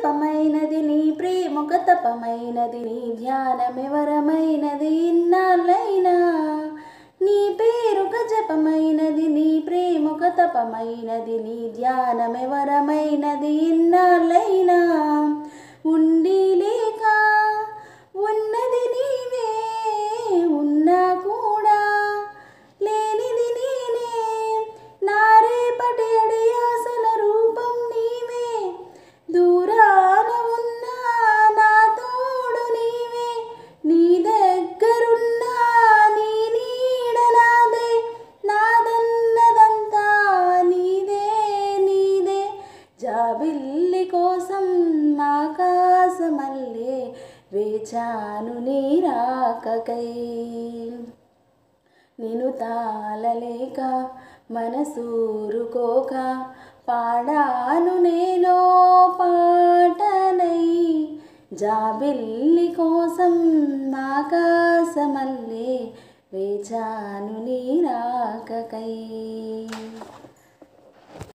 జపమైనది నీ ప్రేమొక తపమైనది నీ ధ్యానమే వరమైనది ఇన్నాళ్ళైనా నీ పేరొక జపమైనది నీ ప్రేమొక తపమైనది నీ ధ్యానమే వరమైనది ఇన్నాళ్ళైనా ఉండి లేక ఉన్నది నీవే ఉన్నా కూడా లేనిది నేనే నా రేపటి అడియాసల రూపం నీవే దూరాన ఉన్నా నా తోడు నీవే నీ దగ్గరున్నా నీ నీడ నాదే నాదన్నదంతా నీదే నీదే జాబిల్లి కోసం ఆకాశమల్లే వేచాను నీ రాకకై నిన్ను తాళలేక మనసూరుకోక పాడాను నేనో పాటనై జాబిల్లి కోసం ఆకాశమల్లే వేచాను నీ రాకకై।